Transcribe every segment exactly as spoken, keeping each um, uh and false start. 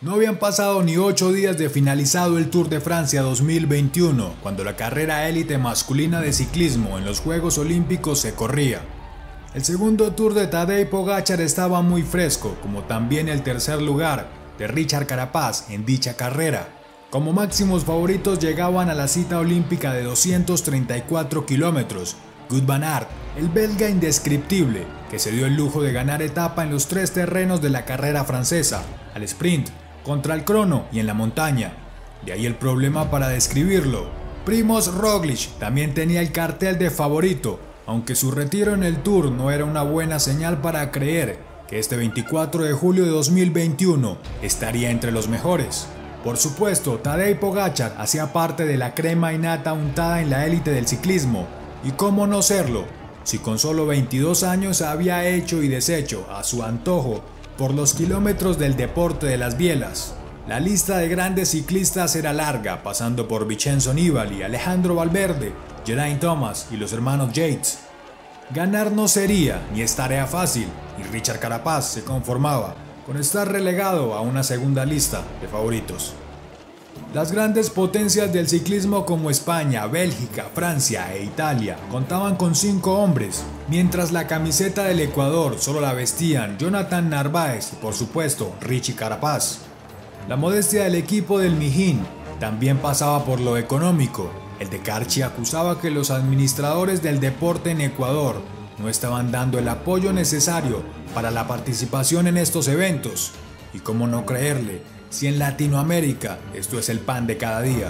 No habían pasado ni ocho días de finalizado el Tour de Francia dos mil veintiuno, cuando la carrera élite masculina de ciclismo en los Juegos Olímpicos se corría. El segundo Tour de Tadej Pogačar estaba muy fresco, como también el tercer lugar de Richard Carapaz en dicha carrera. Como máximos favoritos llegaban a la cita olímpica de doscientos treinta y cuatro kilómetros, Wout van Aert, el belga indescriptible, que se dio el lujo de ganar etapa en los tres terrenos de la carrera francesa, al sprint, contra el crono y en la montaña. De ahí el problema para describirlo. Primož Roglič también tenía el cartel de favorito, aunque su retiro en el Tour no era una buena señal para creer que este veinticuatro de julio de dos mil veintiuno estaría entre los mejores. Por supuesto, Tadej Pogačar hacía parte de la crema innata untada en la élite del ciclismo, y cómo no serlo, si con solo veintidós años había hecho y deshecho a su antojo por los kilómetros del deporte de las bielas. La lista de grandes ciclistas era larga, pasando por Vincenzo Nibali, Alejandro Valverde, Geraint Thomas y los hermanos Yates. Ganar no sería ni es tarea fácil, y Richard Carapaz se conformaba con estar relegado a una segunda lista de favoritos. Las grandes potencias del ciclismo como España, Bélgica, Francia e Italia contaban con cinco hombres, mientras la camiseta del Ecuador solo la vestían Jonathan Narváez y por supuesto Richie Carapaz. La modestia del equipo del Mijín también pasaba por lo económico. El de Carchi acusaba que los administradores del deporte en Ecuador no estaban dando el apoyo necesario para la participación en estos eventos. Y cómo no creerle, si en Latinoamérica esto es el pan de cada día.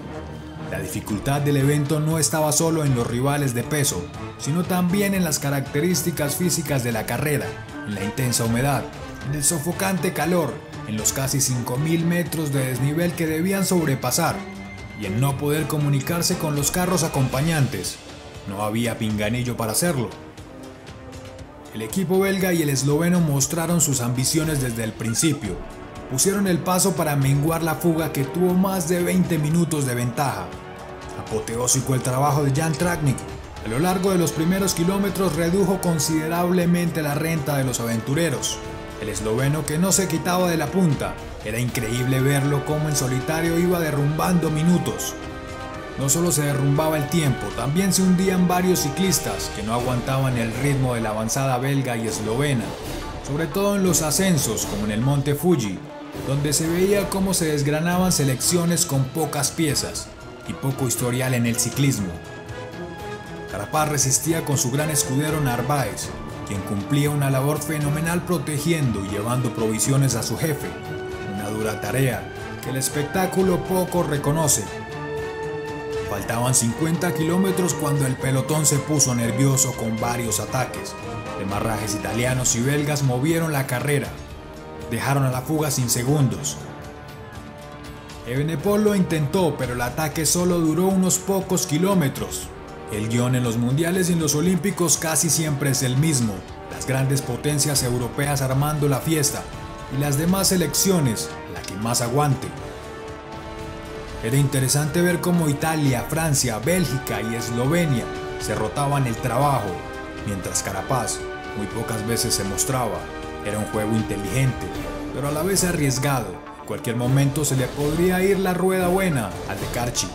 La dificultad del evento no estaba solo en los rivales de peso, sino también en las características físicas de la carrera, en la intensa humedad, en el sofocante calor, en los casi cinco mil metros de desnivel que debían sobrepasar, y en no poder comunicarse con los carros acompañantes. No había pinganillo para hacerlo. El equipo belga y el esloveno mostraron sus ambiciones desde el principio. Pusieron el paso para menguar la fuga que tuvo más de veinte minutos de ventaja. Apoteósico el trabajo de Jan Tratnik. A lo largo de los primeros kilómetros redujo considerablemente la renta de los aventureros. El esloveno, que no se quitaba de la punta, era increíble verlo cómo en solitario iba derrumbando minutos. No solo se derrumbaba el tiempo, también se hundían varios ciclistas que no aguantaban el ritmo de la avanzada belga y eslovena, sobre todo en los ascensos como en el Monte Fuji, donde se veía cómo se desgranaban selecciones con pocas piezas y poco historial en el ciclismo. Carapaz resistía con su gran escudero Narváez, quien cumplía una labor fenomenal protegiendo y llevando provisiones a su jefe, una dura tarea que el espectáculo poco reconoce. Faltaban cincuenta kilómetros cuando el pelotón se puso nervioso con varios ataques. Demarrajes italianos y belgas movieron la carrera. Dejaron a la fuga sin segundos. Evenepoel lo intentó, pero el ataque solo duró unos pocos kilómetros. El guión en los mundiales y en los olímpicos casi siempre es el mismo. Las grandes potencias europeas armando la fiesta y las demás selecciones la que más aguante. Era interesante ver cómo Italia, Francia, Bélgica y Eslovenia se rotaban el trabajo, mientras Carapaz muy pocas veces se mostraba. Era un juego inteligente, pero a la vez arriesgado. En cualquier momento se le podría ir la rueda buena al de Carchi.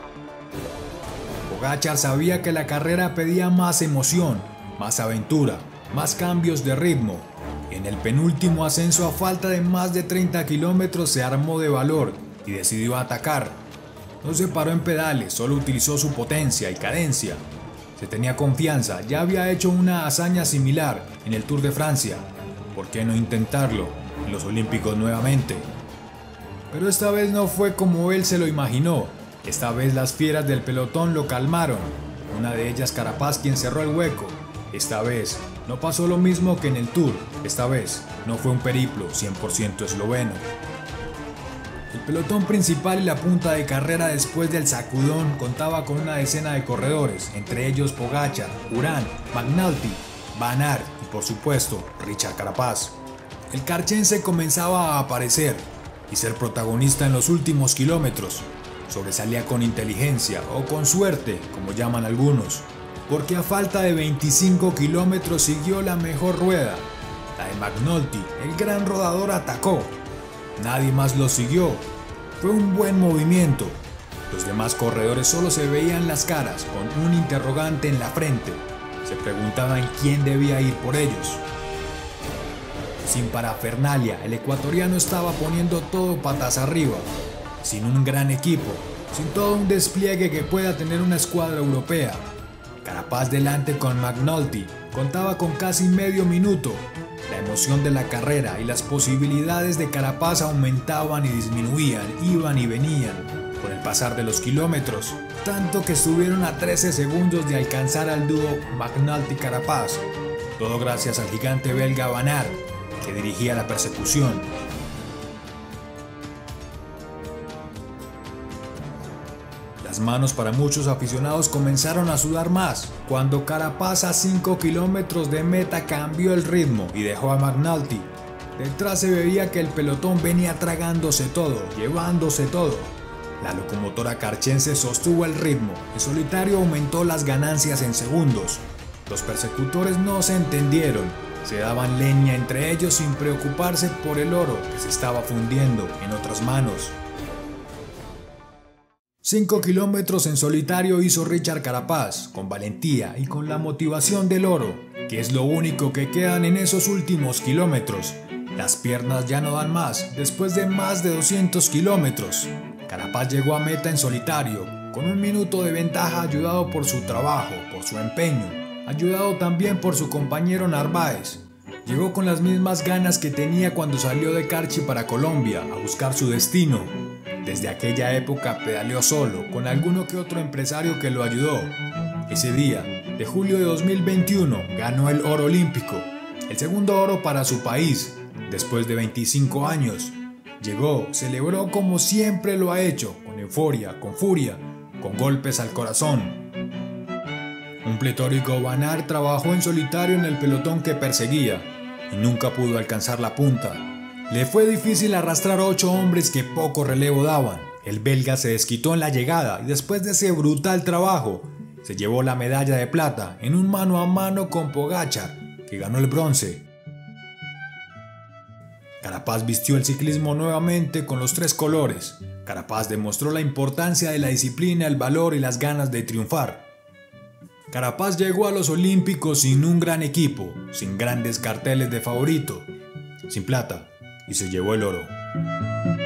Pogačar sabía que la carrera pedía más emoción, más aventura, más cambios de ritmo. En el penúltimo ascenso, a falta de más de treinta kilómetros, se armó de valor y decidió atacar. No se paró en pedales, solo utilizó su potencia y cadencia. Se tenía confianza, ya había hecho una hazaña similar en el Tour de Francia. ¿Por qué no intentarlo en los Olímpicos nuevamente? Pero esta vez no fue como él se lo imaginó. Esta vez las fieras del pelotón lo calmaron. Una de ellas Carapaz, quien cerró el hueco. Esta vez no pasó lo mismo que en el Tour. Esta vez no fue un periplo cien por ciento esloveno. El pelotón principal y la punta de carrera después del sacudón contaba con una decena de corredores, entre ellos Pogačar, Urán, McNulty, Van Aert y por supuesto Richard Carapaz. El carchense comenzaba a aparecer y ser protagonista en los últimos kilómetros. Sobresalía con inteligencia o con suerte, como llaman algunos, porque a falta de veinticinco kilómetros siguió la mejor rueda. La de McNulty, el gran rodador, atacó. Nadie más lo siguió. Fue un buen movimiento. Los demás corredores solo se veían las caras con un interrogante en la frente. Se preguntaban quién debía ir por ellos. Sin parafernalia, el ecuatoriano estaba poniendo todo patas arriba. Sin un gran equipo, sin todo un despliegue que pueda tener una escuadra europea. Carapaz delante con McNulty contaba con casi medio minuto. La emoción de la carrera y las posibilidades de Carapaz aumentaban y disminuían, iban y venían con el pasar de los kilómetros, tanto que estuvieron a trece segundos de alcanzar al dúo McNulty-Carapaz, todo gracias al gigante belga Van Aert, que dirigía la persecución. Las manos para muchos aficionados comenzaron a sudar más cuando Carapaz a cinco kilómetros de meta cambió el ritmo y dejó a McNulty. Detrás se veía que el pelotón venía tragándose todo, llevándose todo. La locomotora carchense sostuvo el ritmo, el solitario aumentó las ganancias en segundos. Los persecutores no se entendieron, se daban leña entre ellos sin preocuparse por el oro que se estaba fundiendo en otras manos. Cinco kilómetros en solitario hizo Richard Carapaz, con valentía y con la motivación del oro, que es lo único que quedan en esos últimos kilómetros. Las piernas ya no dan más, después de más de doscientos kilómetros. Carapaz llegó a meta en solitario, con un minuto de ventaja ayudado por su trabajo, por su empeño, ayudado también por su compañero Narváez. Llegó con las mismas ganas que tenía cuando salió de Carchi para Colombia a buscar su destino. Desde aquella época pedaleó solo, con alguno que otro empresario que lo ayudó. Ese día, de julio de dos mil veintiuno, ganó el oro olímpico, el segundo oro para su país, después de veinticinco años. Llegó, celebró como siempre lo ha hecho, con euforia, con furia, con golpes al corazón. Un pletórico Van Aert trabajó en solitario en el pelotón que perseguía y nunca pudo alcanzar la punta. Le fue difícil arrastrar ocho hombres que poco relevo daban. El belga se desquitó en la llegada y después de ese brutal trabajo, se llevó la medalla de plata en un mano a mano con Pogačar, que ganó el bronce. Carapaz vistió el ciclismo nuevamente con los tres colores. Carapaz demostró la importancia de la disciplina, el valor y las ganas de triunfar. Carapaz llegó a los Olímpicos sin un gran equipo, sin grandes carteles de favorito, sin plata, y se llevó el oro.